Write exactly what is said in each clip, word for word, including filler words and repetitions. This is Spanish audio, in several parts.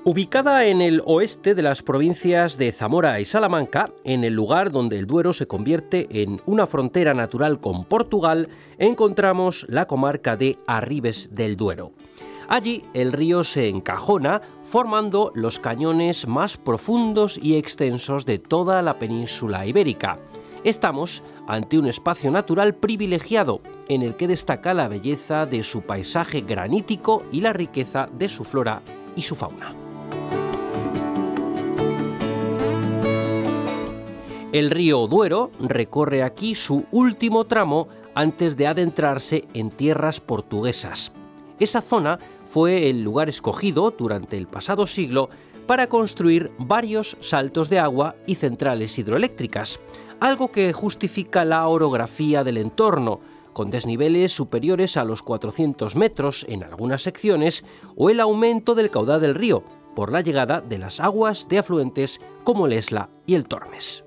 Ubicada en el oeste de las provincias de Zamora y Salamanca, en el lugar donde el Duero se convierte en una frontera natural con Portugal, encontramos la comarca de Arribes del Duero. Allí el río se encajona, formando los cañones más profundos y extensos de toda la península ibérica. Estamos ante un espacio natural privilegiado, en el que destaca la belleza de su paisaje granítico y la riqueza de su flora y su fauna. El río Duero recorre aquí su último tramo antes de adentrarse en tierras portuguesas. Esa zona fue el lugar escogido durante el pasado siglo para construir varios saltos de agua y centrales hidroeléctricas, algo que justifica la orografía del entorno, con desniveles superiores a los cuatrocientos metros en algunas secciones, o el aumento del caudal del río por la llegada de las aguas de afluentes como el Esla y el Tormes.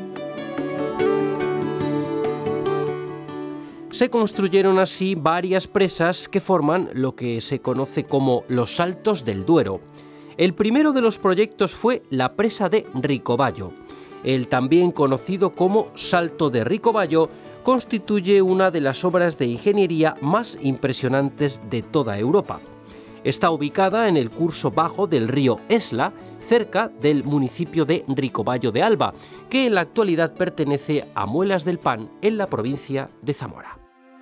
Se construyeron así varias presas que forman lo que se conoce como los Saltos del Duero. El primero de los proyectos fue la presa de Ricoballo. El también conocido como Salto de Ricoballo constituye una de las obras de ingeniería más impresionantes de toda Europa. Está ubicada en el curso bajo del río Esla, cerca del municipio de Ricoballo de Alba, que en la actualidad pertenece a Muelas del Pan, en la provincia de Zamora.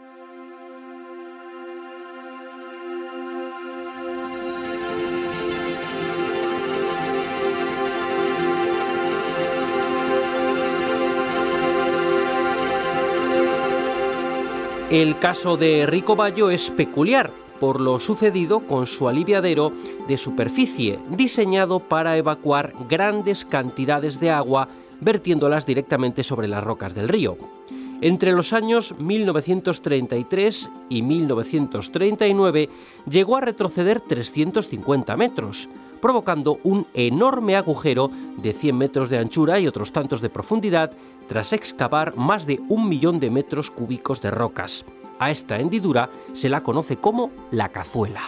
El caso de Ricoballo es peculiar por lo sucedido con su aliviadero de superficie, diseñado para evacuar grandes cantidades de agua vertiéndolas directamente sobre las rocas del río. Entre los años mil novecientos treinta y tres y mil novecientos treinta y nueve llegó a retroceder trescientos cincuenta metros, provocando un enorme agujero de cien metros de anchura y otros tantos de profundidad, tras excavar más de un millón de metros cúbicos de rocas. A esta hendidura se la conoce como la Cazuela.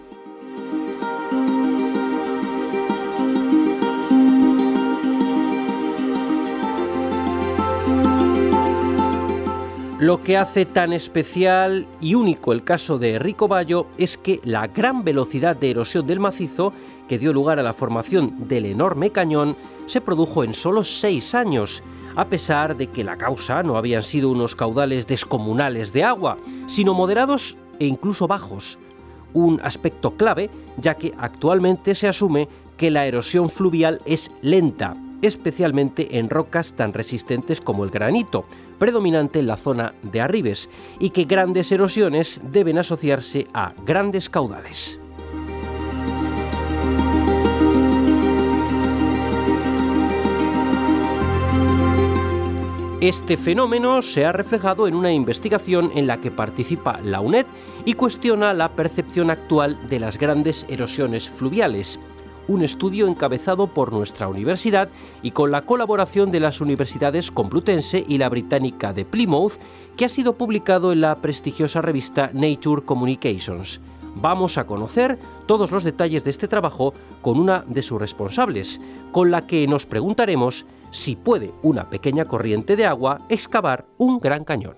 Lo que hace tan especial y único el caso de Ricoballo es que la gran velocidad de erosión del macizo, que dio lugar a la formación del enorme cañón, se produjo en solo seis años, a pesar de que la causa no habían sido unos caudales descomunales de agua, sino moderados e incluso bajos. Un aspecto clave, ya que actualmente se asume que la erosión fluvial es lenta, especialmente en rocas tan resistentes como el granito, predominante en la zona de Arribes, y que grandes erosiones deben asociarse a grandes caudales. Este fenómeno se ha reflejado en una investigación en la que participa la UNED y cuestiona la percepción actual de las grandes erosiones fluviales. Un estudio encabezado por nuestra universidad y con la colaboración de las universidades Complutense y la británica de Plymouth, que ha sido publicado en la prestigiosa revista Nature Communications. Vamos a conocer todos los detalles de este trabajo con una de sus responsables, con la que nos preguntaremos si puede una pequeña corriente de agua excavar un gran cañón.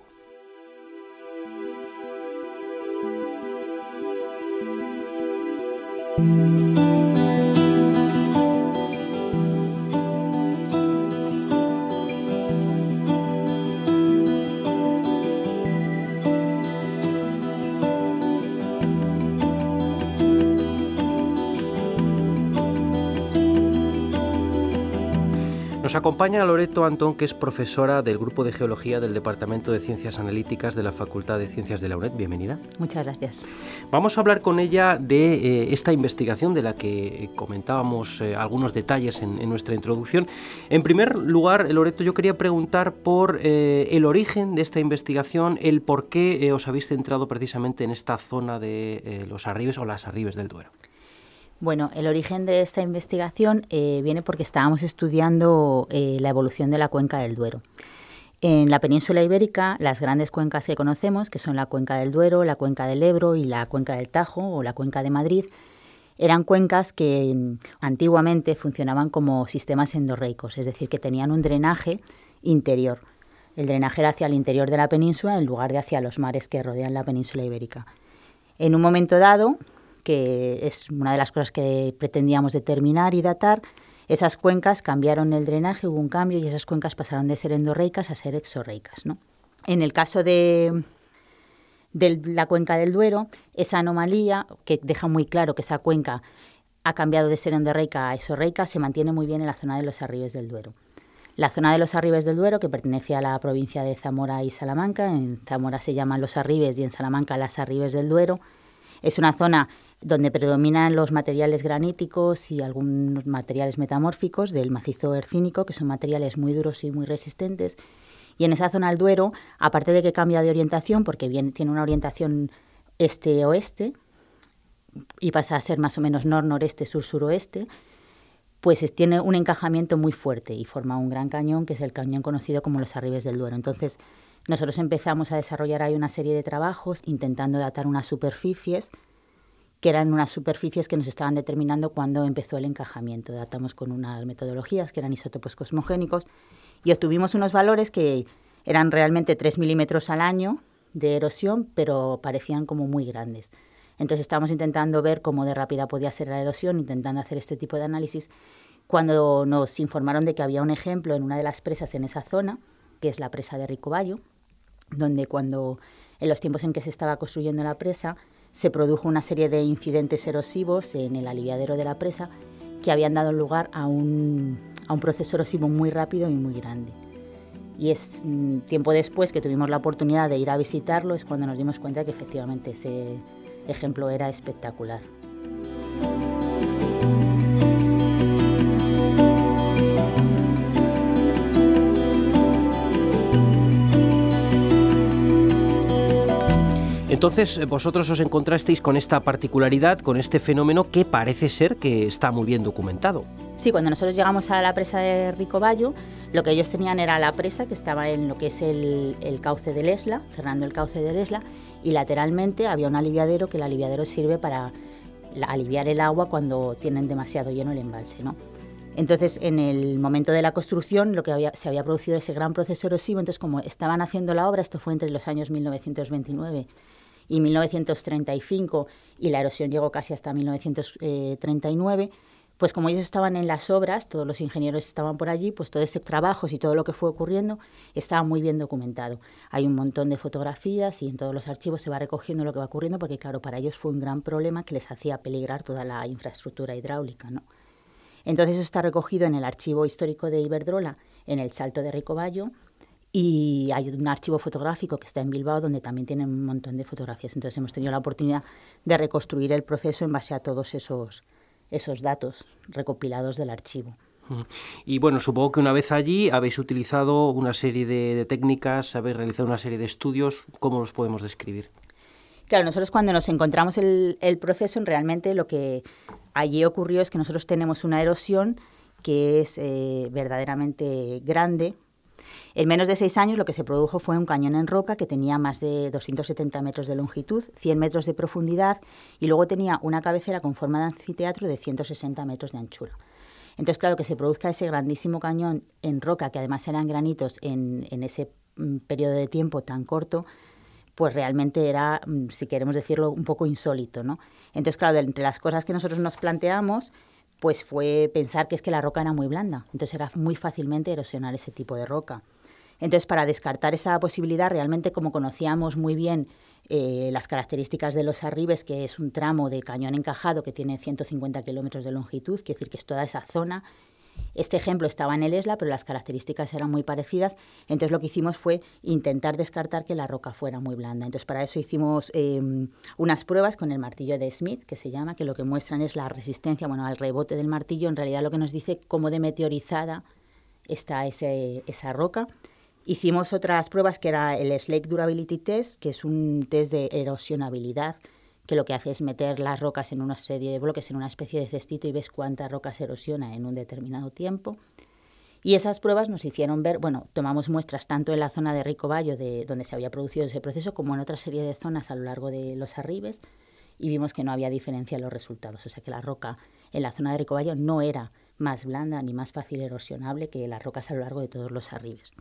Nos acompaña Loreto Antón, que es profesora del Grupo de Geología del Departamento de Ciencias Analíticas de la Facultad de Ciencias de la UNED. Bienvenida. Muchas gracias. Vamos a hablar con ella de eh, esta investigación de la que comentábamos eh, algunos detalles en, en nuestra introducción. En primer lugar, Loreto, yo quería preguntar por eh, el origen de esta investigación, el por qué eh, os habéis centrado precisamente en esta zona de eh, los Arribes o las Arribes del Duero. Bueno, el origen de esta investigación eh, viene porque estábamos estudiando eh, la evolución de la cuenca del Duero. En la península ibérica, las grandes cuencas que conocemos, que son la cuenca del Duero, la cuenca del Ebro y la cuenca del Tajo o la cuenca de Madrid, eran cuencas que mm, antiguamente funcionaban como sistemas endorreicos, es decir, que tenían un drenaje interior. El drenaje era hacia el interior de la península en lugar de hacia los mares que rodean la península ibérica. En un momento dado, que es una de las cosas que pretendíamos determinar y datar, esas cuencas cambiaron el drenaje, hubo un cambio y esas cuencas pasaron de ser endorreicas a ser exorreicas, ¿no? En el caso de, de la cuenca del Duero, esa anomalía, que deja muy claro que esa cuenca ha cambiado de ser endorreica a exorreica, se mantiene muy bien en la zona de los Arribes del Duero. La zona de los Arribes del Duero, que pertenece a la provincia de Zamora y Salamanca, en Zamora se llaman los Arribes y en Salamanca las Arribes del Duero, es una zona donde predominan los materiales graníticos y algunos materiales metamórficos del macizo hercínico, que son materiales muy duros y muy resistentes. Y en esa zona del Duero, aparte de que cambia de orientación, porque viene, tiene una orientación este-oeste y pasa a ser más o menos nor-noreste, sur-suroeste, pues es, tiene un encajamiento muy fuerte y forma un gran cañón, que es el cañón conocido como los Arribes del Duero. Entonces, nosotros empezamos a desarrollar ahí una serie de trabajos intentando datar unas superficies, que eran unas superficies que nos estaban determinando cuándo empezó el encajamiento. Datamos con unas metodologías que eran isótopos cosmogénicos y obtuvimos unos valores que eran realmente tres milímetros al año de erosión, pero parecían como muy grandes. Entonces estábamos intentando ver cómo de rápida podía ser la erosión, intentando hacer este tipo de análisis, cuando nos informaron de que había un ejemplo en una de las presas en esa zona, que es la presa de Ricobayo, donde cuando en los tiempos en que se estaba construyendo la presa se produjo una serie de incidentes erosivos en el aliviadero de la presa que habían dado lugar a un, a un proceso erosivo muy rápido y muy grande. Y es mm, tiempo después que tuvimos la oportunidad de ir a visitarlo, es cuando nos dimos cuenta de que efectivamente ese ejemplo era espectacular. Entonces, vosotros os encontrasteis con esta particularidad, con este fenómeno que parece ser que está muy bien documentado. Sí, cuando nosotros llegamos a la presa de Ricobayo, lo que ellos tenían era la presa que estaba en lo que es el, el cauce del Esla, cerrando el cauce del Esla, y lateralmente había un aliviadero, que el aliviadero sirve para aliviar el agua cuando tienen demasiado lleno el embalse, ¿no? Entonces, en el momento de la construcción, lo que había, se había producido ese gran proceso erosivo. Entonces, como estaban haciendo la obra, esto fue entre los años mil novecientos veintinueve y mil novecientos treinta y cinco, y la erosión llegó casi hasta mil novecientos treinta y nueve, pues como ellos estaban en las obras, todos los ingenieros estaban por allí, pues todo ese trabajo y todo lo que fue ocurriendo estaba muy bien documentado. Hay un montón de fotografías y en todos los archivos se va recogiendo lo que va ocurriendo, porque claro, para ellos fue un gran problema que les hacía peligrar toda la infraestructura hidráulica, ¿no? Entonces eso está recogido en el archivo histórico de Iberdrola, en el Salto de Ricobayo, y hay un archivo fotográfico que está en Bilbao donde también tienen un montón de fotografías. Entonces hemos tenido la oportunidad de reconstruir el proceso en base a todos esos, esos datos recopilados del archivo. Y bueno, supongo que una vez allí habéis utilizado una serie de, de técnicas, habéis realizado una serie de estudios. ¿Cómo los podemos describir? Claro, nosotros cuando nos encontramos el, el proceso, realmente lo que allí ocurrió es que nosotros tenemos una erosión que es eh, verdaderamente grande. En menos de seis años lo que se produjo fue un cañón en roca que tenía más de doscientos setenta metros de longitud, cien metros de profundidad, y luego tenía una cabecera con forma de anfiteatro de ciento sesenta metros de anchura. Entonces, claro, que se produzca ese grandísimo cañón en roca, que además eran granitos en, en ese mm, periodo de tiempo tan corto, pues realmente era, si queremos decirlo, un poco insólito, ¿no? Entonces, claro, de entre las cosas que nosotros nos planteamos, pues fue pensar que es que la roca era muy blanda, entonces era muy fácilmente erosionar ese tipo de roca. Entonces, para descartar esa posibilidad, realmente como conocíamos muy bien eh, las características de los Arribes, que es un tramo de cañón encajado que tiene ciento cincuenta kilómetros de longitud, quiere decir que es toda esa zona. Este ejemplo estaba en el Esla, pero las características eran muy parecidas. Entonces lo que hicimos fue intentar descartar que la roca fuera muy blanda. Entonces para eso hicimos eh, unas pruebas con el martillo de Smith, que se llama, que lo que muestran es la resistencia, bueno, al rebote del martillo. En realidad lo que nos dice cómo de meteorizada está ese, esa roca. Hicimos otras pruebas que era el Slake Durability Test, que es un test de erosionabilidad, que lo que hace es meter las rocas en una serie de bloques, en una especie de cestito, y ves cuántas rocas erosiona en un determinado tiempo. Y esas pruebas nos hicieron ver, bueno, tomamos muestras tanto en la zona de Ricobayo, de donde se había producido ese proceso, como en otra serie de zonas a lo largo de los Arribes, y vimos que no había diferencia en los resultados. O sea que la roca en la zona de Ricobayo no era más blanda ni más fácil erosionable que las rocas a lo largo de todos los arribes.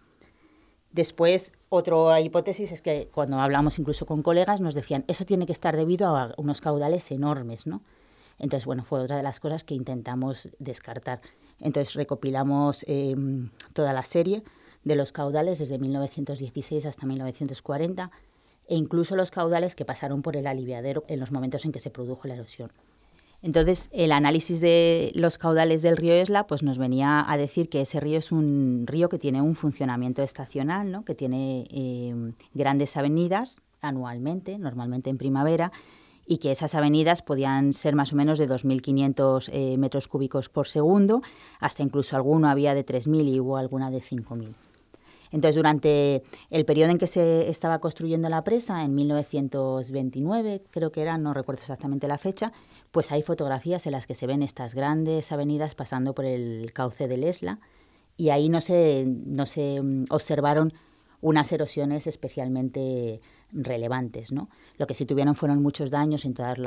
Después, otra hipótesis es que cuando hablamos incluso con colegas nos decían eso tiene que estar debido a unos caudales enormes, ¿no? Entonces, bueno, fue otra de las cosas que intentamos descartar. Entonces, recopilamos eh, toda la serie de los caudales desde mil novecientos dieciséis hasta mil novecientos cuarenta e incluso los caudales que pasaron por el aliviadero en los momentos en que se produjo la erosión. Entonces, el análisis de los caudales del río Esla pues nos venía a decir que ese río es un río que tiene un funcionamiento estacional, ¿no? Que tiene eh, grandes avenidas anualmente, normalmente en primavera, y que esas avenidas podían ser más o menos de dos mil quinientos eh, metros cúbicos por segundo, hasta incluso alguno había de tres mil y hubo alguna de cinco mil. Entonces, durante el periodo en que se estaba construyendo la presa, en mil novecientos veintinueve, creo que era, no recuerdo exactamente la fecha, pues hay fotografías en las que se ven estas grandes avenidas pasando por el cauce del Esla y ahí no se, no se observaron unas erosiones especialmente relevantes, ¿no? Lo que sí tuvieron fueron muchos daños en todos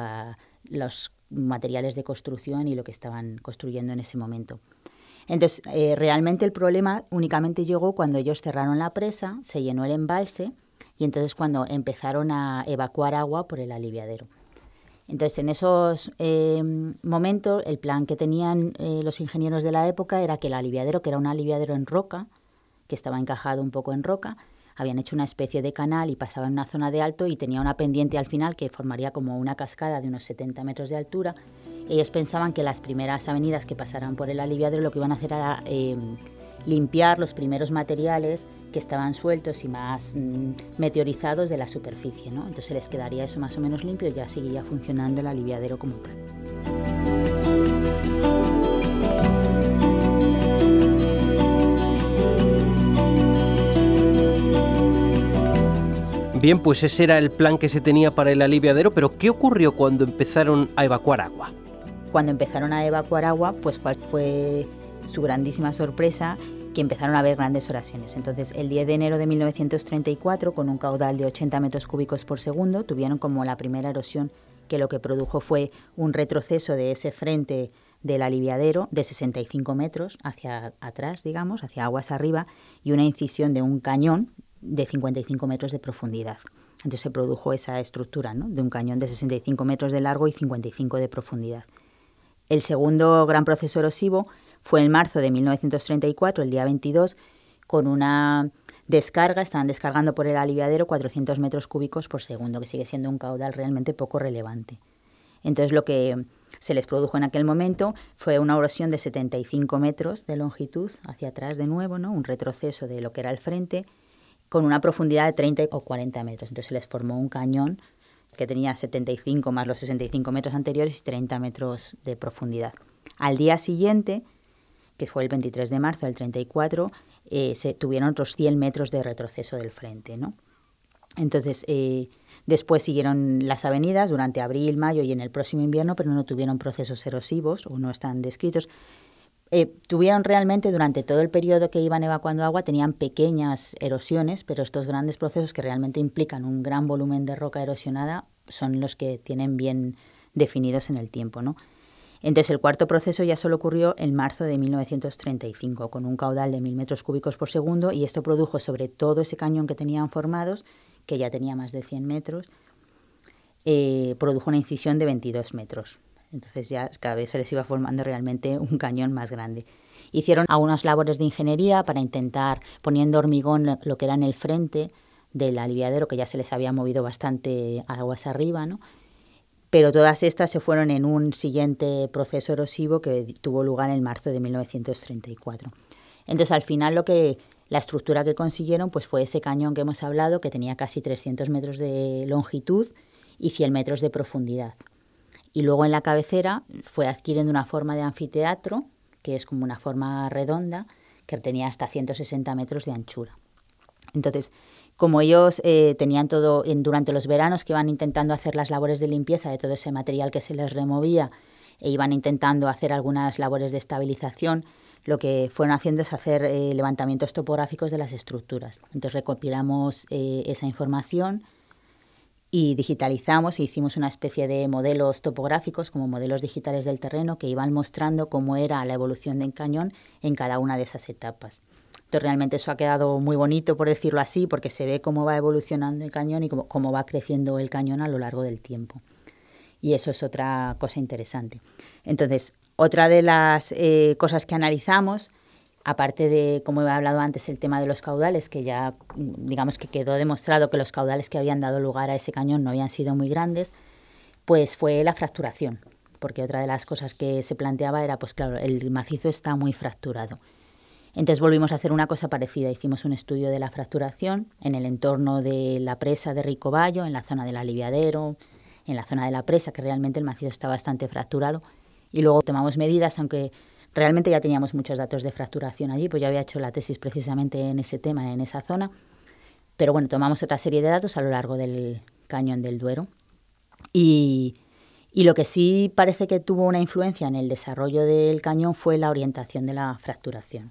los materiales de construcción y lo que estaban construyendo en ese momento. Entonces, eh, realmente el problema únicamente llegó cuando ellos cerraron la presa, se llenó el embalse y entonces cuando empezaron a evacuar agua por el aliviadero. Entonces, en esos eh, momentos, el plan que tenían eh, los ingenieros de la época era que el aliviadero, que era un aliviadero en roca, que estaba encajado un poco en roca, habían hecho una especie de canal y pasaba en una zona de alto y tenía una pendiente al final que formaría como una cascada de unos setenta metros de altura. Ellos pensaban que las primeras avenidas que pasaran por el aliviadero lo que iban a hacer era eh, limpiar los primeros materiales que estaban sueltos y más mm, meteorizados de la superficie, ¿no? Entonces les quedaría eso más o menos limpio y ya seguiría funcionando el aliviadero como tal. Bien, pues ese era el plan que se tenía para el aliviadero, pero ¿qué ocurrió cuando empezaron a evacuar agua? Cuando empezaron a evacuar agua, pues cuál fue su grandísima sorpresa, que empezaron a haber grandes erosiones. Entonces, el diez de enero de mil novecientos treinta y cuatro, con un caudal de ochenta metros cúbicos por segundo, tuvieron como la primera erosión que lo que produjo fue un retroceso de ese frente del aliviadero de sesenta y cinco metros hacia atrás, digamos, hacia aguas arriba, y una incisión de un cañón de cincuenta y cinco metros de profundidad. Entonces se produjo esa estructura, ¿no?, de un cañón de sesenta y cinco metros de largo y cincuenta y cinco de profundidad. El segundo gran proceso erosivo fue en marzo de mil novecientos treinta y cuatro, el día veintidós, con una descarga, estaban descargando por el aliviadero cuatrocientos metros cúbicos por segundo, que sigue siendo un caudal realmente poco relevante. Entonces lo que se les produjo en aquel momento fue una erosión de setenta y cinco metros de longitud hacia atrás de nuevo, ¿no?, un retroceso de lo que era el frente, con una profundidad de treinta o cuarenta metros. Entonces se les formó un cañón que tenía setenta y cinco más los sesenta y cinco metros anteriores y treinta metros de profundidad. Al día siguiente, que fue el veintitrés de marzo del treinta y cuatro, eh, se tuvieron otros cien metros de retroceso del frente, ¿no? Entonces, eh, después siguieron las avenidas durante abril, mayo y en el próximo invierno, pero no tuvieron procesos erosivos o no están descritos. Eh, tuvieron realmente durante todo el periodo que iban evacuando agua, tenían pequeñas erosiones, pero estos grandes procesos que realmente implican un gran volumen de roca erosionada son los que tienen bien definidos en el tiempo, ¿no? Entonces el cuarto proceso ya solo ocurrió en marzo de mil novecientos treinta y cinco, con un caudal de mil metros cúbicos por segundo, y esto produjo sobre todo ese cañón que tenían formados, que ya tenía más de cien metros, eh, produjo una incisión de veintidós metros. Entonces ya cada vez se les iba formando realmente un cañón más grande. Hicieron algunas labores de ingeniería para intentar, poniendo hormigón lo que era en el frente del aliviadero, que ya se les había movido bastante aguas arriba, ¿no? Pero todas estas se fueron en un siguiente proceso erosivo que tuvo lugar en marzo de mil novecientos treinta y cuatro. Entonces al final lo que la estructura que consiguieron pues fue ese cañón que hemos hablado, que tenía casi trescientos metros de longitud y cien metros de profundidad. Y luego en la cabecera fue adquiriendo una forma de anfiteatro, que es como una forma redonda, que tenía hasta ciento sesenta metros de anchura. Entonces, como ellos eh, tenían todo, en, durante los veranos que iban intentando hacer las labores de limpieza de todo ese material que se les removía, e iban intentando hacer algunas labores de estabilización, lo que fueron haciendo es hacer eh, levantamientos topográficos de las estructuras. Entonces recopilamos eh, esa información y digitalizamos e hicimos una especie de modelos topográficos, como modelos digitales del terreno, que iban mostrando cómo era la evolución del cañón en cada una de esas etapas. Entonces, realmente eso ha quedado muy bonito, por decirlo así, porque se ve cómo va evolucionando el cañón y cómo, cómo va creciendo el cañón a lo largo del tiempo. Y eso es otra cosa interesante. Entonces, otra de las eh, cosas que analizamos, aparte de, como he hablado antes, el tema de los caudales, que ya, digamos que quedó demostrado que los caudales que habían dado lugar a ese cañón no habían sido muy grandes, pues fue la fracturación. Porque otra de las cosas que se planteaba era, pues claro, el macizo está muy fracturado. Entonces volvimos a hacer una cosa parecida. Hicimos un estudio de la fracturación en el entorno de la presa de Rico Bayo, en la zona del aliviadero, en la zona de la presa, que realmente el macizo está bastante fracturado. Y luego tomamos medidas, aunque realmente ya teníamos muchos datos de fracturación allí, pues yo había hecho la tesis precisamente en ese tema, en esa zona. Pero bueno, tomamos otra serie de datos a lo largo del cañón del Duero. Y, y lo que sí parece que tuvo una influencia en el desarrollo del cañón fue la orientación de la fracturación.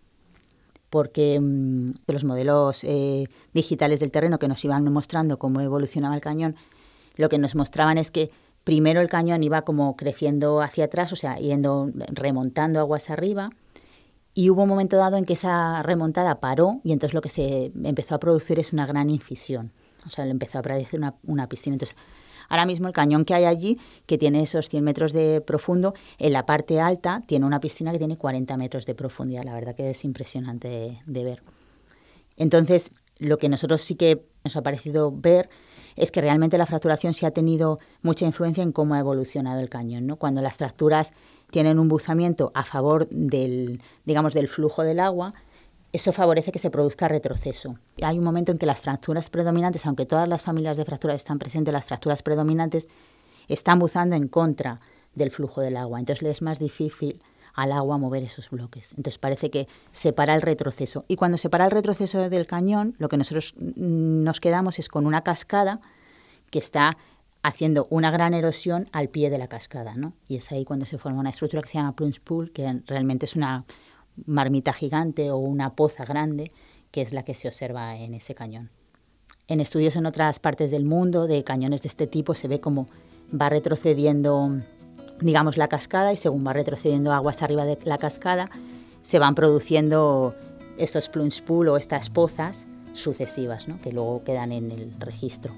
Porque mmm, los modelos eh, digitales del terreno que nos iban mostrando cómo evolucionaba el cañón, lo que nos mostraban es que primero el cañón iba como creciendo hacia atrás, o sea, yendo, remontando aguas arriba, y hubo un momento dado en que esa remontada paró y entonces lo que se empezó a producir es una gran incisión, o sea, le empezó a aparecer una, una piscina. Entonces, ahora mismo el cañón que hay allí, que tiene esos cien metros de profundo, en la parte alta tiene una piscina que tiene cuarenta metros de profundidad. La verdad que es impresionante de, de ver. Entonces, lo que nosotros sí que nos ha parecido ver es que realmente la fracturación sí ha tenido mucha influencia en cómo ha evolucionado el cañón, ¿no? Cuando las fracturas tienen un buzamiento a favor del, digamos, del flujo del agua, eso favorece que se produzca retroceso. Hay un momento en que las fracturas predominantes, aunque todas las familias de fracturas están presentes, las fracturas predominantes están buzando en contra del flujo del agua. Entonces le es más difícil al agua mover esos bloques. Entonces parece que se para el retroceso. Y cuando se para el retroceso del cañón, lo que nosotros nos quedamos es con una cascada que está haciendo una gran erosión al pie de la cascada, ¿no? Y es ahí cuando se forma una estructura que se llama plunge pool, que realmente es una marmita gigante o una poza grande, que es la que se observa en ese cañón. En estudios en otras partes del mundo de cañones de este tipo se ve cómo va retrocediendo, digamos, la cascada, y según va retrocediendo aguas arriba de la cascada, se van produciendo estos plunge pool o estas pozas sucesivas, ¿no? Que luego quedan en el registro.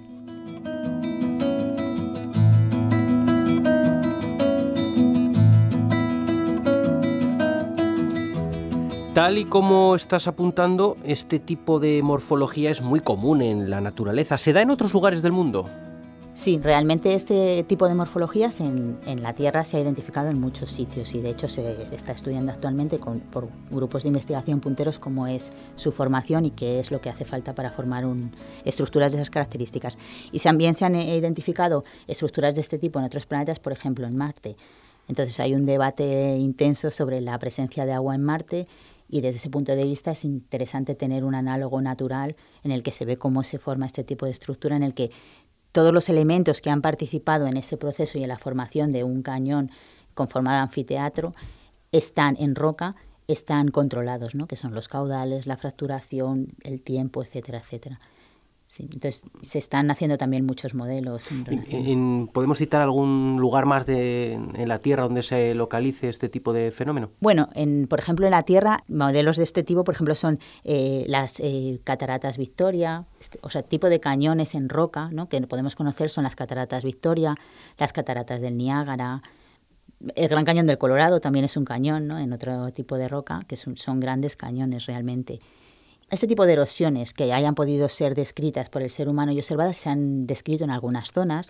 Tal y como estás apuntando, este tipo de morfología es muy común en la naturaleza. ¿Se da en otros lugares del mundo? Sí, realmente este tipo de morfologías en, en la Tierra se ha identificado en muchos sitios y de hecho se está estudiando actualmente con, por grupos de investigación punteros cómo es su formación y qué es lo que hace falta para formar un, estructuras de esas características. Y también se han identificado estructuras de este tipo en otros planetas, por ejemplo en Marte. Entonces hay un debate intenso sobre la presencia de agua en Marte. Y desde ese punto de vista es interesante tener un análogo natural en el que se ve cómo se forma este tipo de estructura, en el que todos los elementos que han participado en ese proceso y en la formación de un cañón con forma de anfiteatro están en roca, están controlados, ¿no? Que son los caudales, la fracturación, el tiempo, etcétera, etcétera. Sí, entonces se están haciendo también muchos modelos. En relación. ¿En, ¿Podemos citar algún lugar más de, en la Tierra donde se localice este tipo de fenómeno? Bueno, en, por ejemplo, en la Tierra, modelos de este tipo, por ejemplo, son eh, las eh, cataratas Victoria, este, o sea, tipo de cañones en roca, ¿no? Que podemos conocer son las cataratas Victoria, las cataratas del Niágara. El Gran Cañón del Colorado también es un cañón, ¿no? En otro tipo de roca, que son, son grandes cañones realmente. Este tipo de erosiones que hayan podido ser descritas por el ser humano y observadas se han descrito en algunas zonas.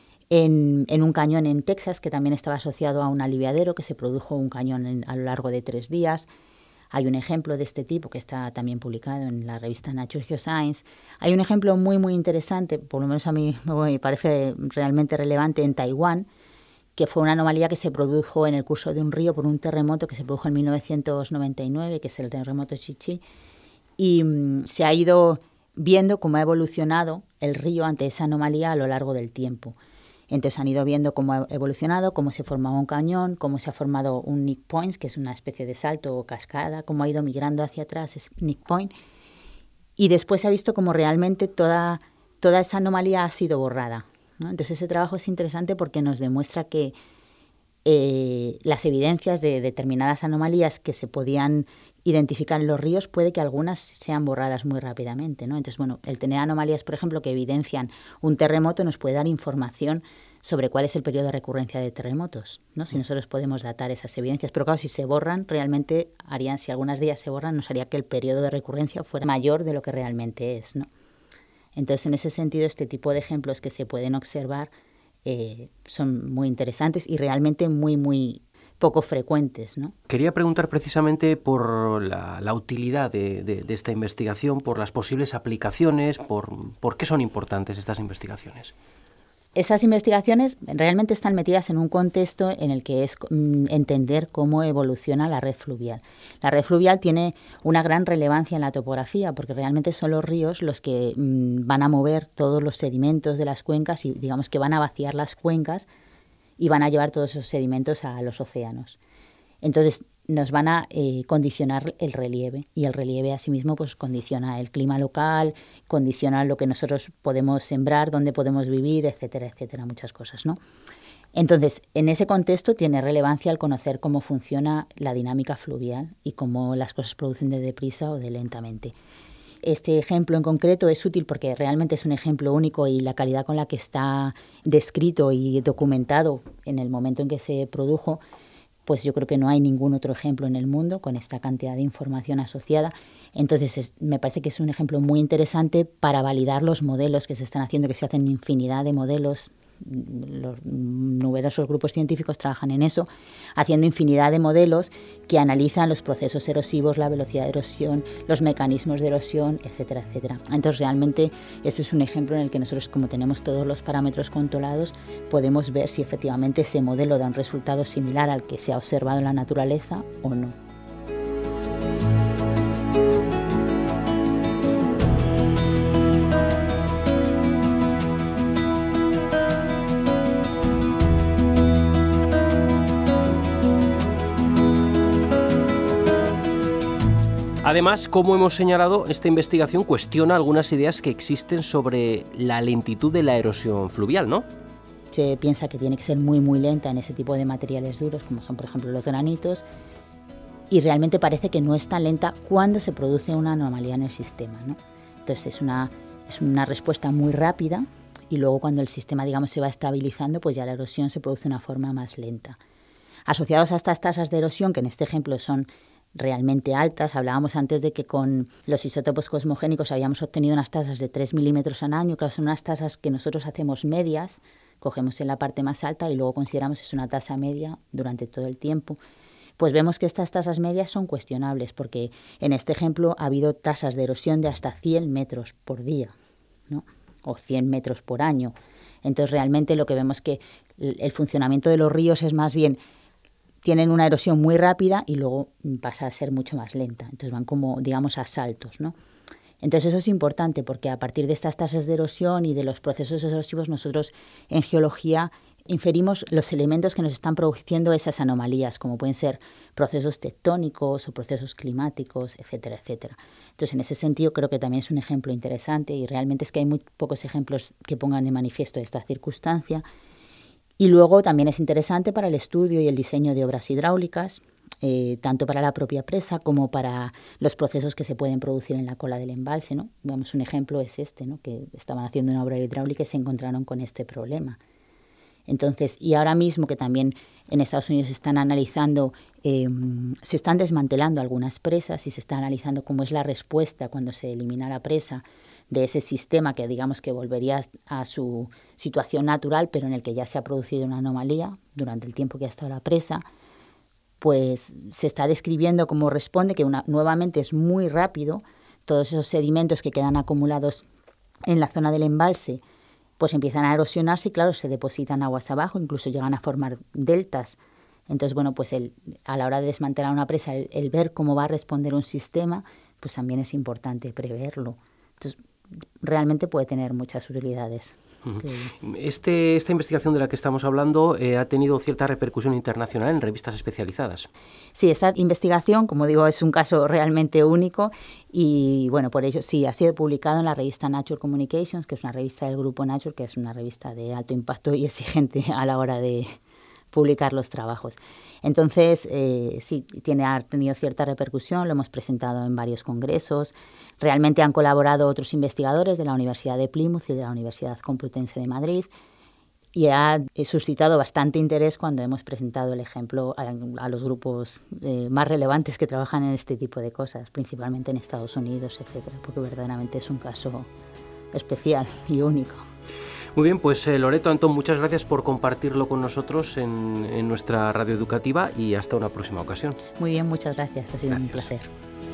En, en un cañón en Texas, que también estaba asociado a un aliviadero, que se produjo un cañón en, a lo largo de tres días. Hay un ejemplo de este tipo que está también publicado en la revista Nature Geoscience. Hay un ejemplo muy, muy interesante, por lo menos a mí me parece realmente relevante, en Taiwán, que fue una anomalía que se produjo en el curso de un río por un terremoto que se produjo en mil novecientos noventa y nueve, que es el terremoto Chi-Chi. Y um, se ha ido viendo cómo ha evolucionado el río ante esa anomalía a lo largo del tiempo. Entonces han ido viendo cómo ha evolucionado, cómo se formaba un cañón, cómo se ha formado un Nick Point, que es una especie de salto o cascada, cómo ha ido migrando hacia atrás ese Nick Point. Y después se ha visto cómo realmente toda, toda esa anomalía ha sido borrada, ¿no? Entonces ese trabajo es interesante porque nos demuestra que eh, las evidencias de determinadas anomalías que se podían identificar en los ríos, puede que algunas sean borradas muy rápidamente, ¿no? Entonces, bueno, el tener anomalías, por ejemplo, que evidencian un terremoto nos puede dar información sobre cuál es el periodo de recurrencia de terremotos, ¿no? Si nosotros podemos datar esas evidencias. Pero claro, si se borran, realmente harían, si algunas de ellas se borran, nos haría que el periodo de recurrencia fuera mayor de lo que realmente es, ¿no? Entonces, en ese sentido, este tipo de ejemplos que se pueden observar eh, son muy interesantes y realmente muy, muy poco frecuentes, ¿no? Quería preguntar precisamente por la, la utilidad de, de, de esta investigación, por las posibles aplicaciones, por, por qué son importantes estas investigaciones. Esas investigaciones realmente están metidas en un contexto en el que es mm, entender cómo evoluciona la red fluvial. La red fluvial tiene una gran relevancia en la topografía porque realmente son los ríos los que mm, van a mover todos los sedimentos de las cuencas y digamos que van a vaciar las cuencas y van a llevar todos esos sedimentos a los océanos. Entonces nos van a eh, condicionar el relieve y el relieve asimismo pues condiciona el clima local, condiciona lo que nosotros podemos sembrar, dónde podemos vivir, etcétera, etcétera, muchas cosas, ¿no? Entonces, en ese contexto tiene relevancia el conocer cómo funciona la dinámica fluvial y cómo las cosas se producen de deprisa o de lentamente. Este ejemplo en concreto es útil porque realmente es un ejemplo único y la calidad con la que está descrito y documentado en el momento en que se produjo, pues yo creo que no hay ningún otro ejemplo en el mundo con esta cantidad de información asociada. Entonces es, me parece que es un ejemplo muy interesante para validar los modelos que se están haciendo, que se hacen infinidad de modelos. Los numerosos grupos científicos trabajan en eso, haciendo infinidad de modelos que analizan los procesos erosivos, la velocidad de erosión, los mecanismos de erosión, etcétera, etcétera. Entonces, realmente, esto es un ejemplo en el que nosotros, como tenemos todos los parámetros controlados, podemos ver si efectivamente ese modelo da un resultado similar al que se ha observado en la naturaleza o no. Además, como hemos señalado, esta investigación cuestiona algunas ideas que existen sobre la lentitud de la erosión fluvial, ¿no? Se piensa que tiene que ser muy, muy lenta en ese tipo de materiales duros, como son, por ejemplo, los granitos, y realmente parece que no es tan lenta cuando se produce una anomalía en el sistema, ¿no? Entonces, es una, es una respuesta muy rápida y luego cuando el sistema, digamos, se va estabilizando, pues ya la erosión se produce de una forma más lenta. Asociados a estas tasas de erosión, que en este ejemplo son realmente altas. Hablábamos antes de que con los isótopos cosmogénicos habíamos obtenido unas tasas de tres milímetros al año. Claro, son unas tasas que nosotros hacemos medias, cogemos en la parte más alta y luego consideramos que es una tasa media durante todo el tiempo. Pues vemos que estas tasas medias son cuestionables porque en este ejemplo ha habido tasas de erosión de hasta cien metros por día, ¿no? O cien metros por año. Entonces realmente lo que vemos es que el funcionamiento de los ríos es más bien tienen una erosión muy rápida y luego pasa a ser mucho más lenta. Entonces van como, digamos, a saltos, ¿no? Entonces eso es importante porque a partir de estas tasas de erosión y de los procesos erosivos nosotros en geología inferimos los elementos que nos están produciendo esas anomalías, como pueden ser procesos tectónicos o procesos climáticos, etcétera, etcétera. Entonces, en ese sentido creo que también es un ejemplo interesante y realmente es que hay muy pocos ejemplos que pongan de manifiesto esta circunstancia. Y luego también es interesante para el estudio y el diseño de obras hidráulicas, eh, tanto para la propia presa como para los procesos que se pueden producir en la cola del embalse, ¿no? Vamos, un ejemplo es este, ¿no? Que estaban haciendo una obra hidráulica y se encontraron con este problema. Entonces, y ahora mismo que también en Estados Unidos se están analizando, eh, se están desmantelando algunas presas y se está analizando cómo es la respuesta cuando se elimina la presa de ese sistema que digamos que volvería a su situación natural, pero en el que ya se ha producido una anomalía durante el tiempo que ha estado la presa, pues se está describiendo cómo responde, que una, nuevamente es muy rápido, todos esos sedimentos que quedan acumulados en la zona del embalse, pues empiezan a erosionarse y claro, se depositan aguas abajo, incluso llegan a formar deltas. Entonces, bueno, pues el, a la hora de desmantelar una presa, el, el ver cómo va a responder un sistema, pues también es importante preverlo. Entonces, realmente puede tener muchas utilidades. Este, esta investigación de la que estamos hablando eh, ha tenido cierta repercusión internacional en revistas especializadas. Sí, esta investigación, como digo, es un caso realmente único y, bueno, por ello sí, ha sido publicado en la revista Nature Communications, que es una revista del grupo Nature, que es una revista de alto impacto y exigente a la hora de publicar los trabajos. Entonces, eh, sí, tiene, ha tenido cierta repercusión, lo hemos presentado en varios congresos. Realmente han colaborado otros investigadores de la Universidad de Plymouth y de la Universidad Complutense de Madrid y ha suscitado bastante interés cuando hemos presentado el ejemplo a, a los grupos eh, más relevantes que trabajan en este tipo de cosas, principalmente en Estados Unidos, etcétera, porque verdaderamente es un caso especial y único. Muy bien, pues eh, Loreto, Antón, muchas gracias por compartirlo con nosotros en, en nuestra radio educativa y hasta una próxima ocasión. Muy bien, muchas gracias, ha sido Gracias. un placer.